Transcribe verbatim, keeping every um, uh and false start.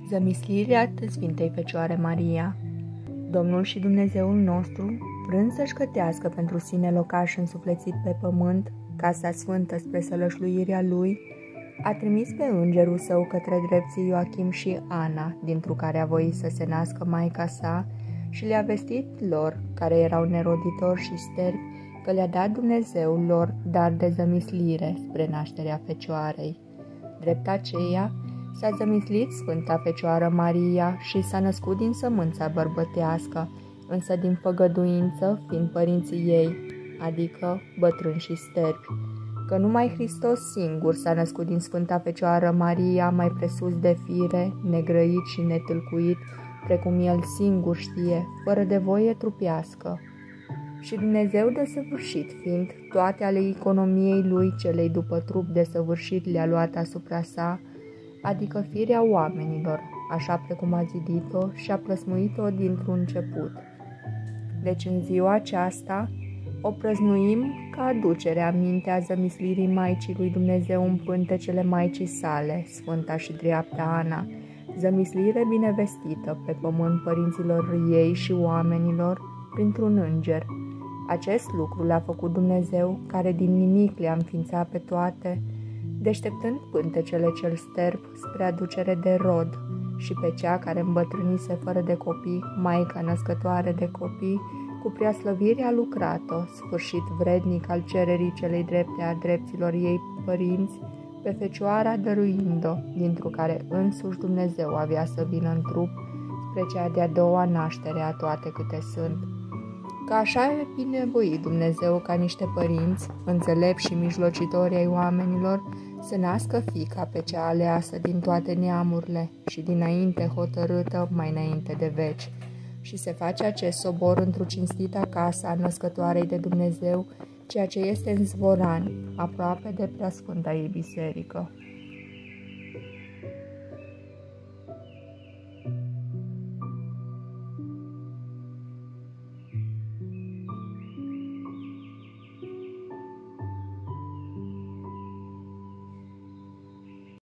Zămislirea Sfintei Fecioare Maria. Domnul și Dumnezeul nostru, vrând să-și cătească pentru sine locaș însuflețit pe pământ, casa sfântă spre sălășluirea lui, a trimis pe îngerul său către drepții Ioachim și Ana, dintr-o care a voit să se nască Maica sa, și le-a vestit lor, care erau neroditori și sterbi, că le-a dat Dumnezeul lor dar de zămislire spre nașterea Fecioarei. Drept aceea, s-a zămislit Sfânta Fecioară Maria și s-a născut din sămânța bărbătească, însă din făgăduință fiind părinții ei, adică bătrâni și sterbi, că numai Hristos singur s-a născut din Sfânta Fecioară Maria, mai presus de fire, negrăit și netâlcuit, precum El singur știe, fără de voie trupească. Și Dumnezeu desăvârșit fiind, toate ale economiei Lui celei după trup desăvârșit le-a luat asupra sa, adică firea oamenilor, așa precum a zidit-o și a plăsmuit-o dintr-un început. Deci în ziua aceasta o prăznuim ca aducere aminte a zămislirii Maicii lui Dumnezeu în pântecele Maicii sale, Sfânta și dreapta Ana, zămislire binevestită pe pământ părinților ei și oamenilor printr-un înger. Acest lucru l-a făcut Dumnezeu, care din nimic le-a înființat pe toate, deșteptând pântecele cel sterb spre aducere de rod, și pe cea care îmbătrânise fără de copii, Maica născătoare de copii, cu preaslăvire a lucrat-o, sfârșit vrednic al cererii celei drepte a dreptilor ei părinți, pe Fecioara dăruind-o, dintr-o care însuși Dumnezeu avea să vină în trup, spre cea de-a doua naștere a toate câte sunt. Că așa e binevoit Dumnezeu ca niște părinți, înțelepți și mijlocitori ai oamenilor, să nască fiica pe cea aleasă din toate neamurile și dinainte hotărâtă mai înainte de veci. Și se face acest sobor într-o cinstita casă a născătoarei de Dumnezeu, ceea ce este în Zvorani, aproape de preasfânta ei biserică.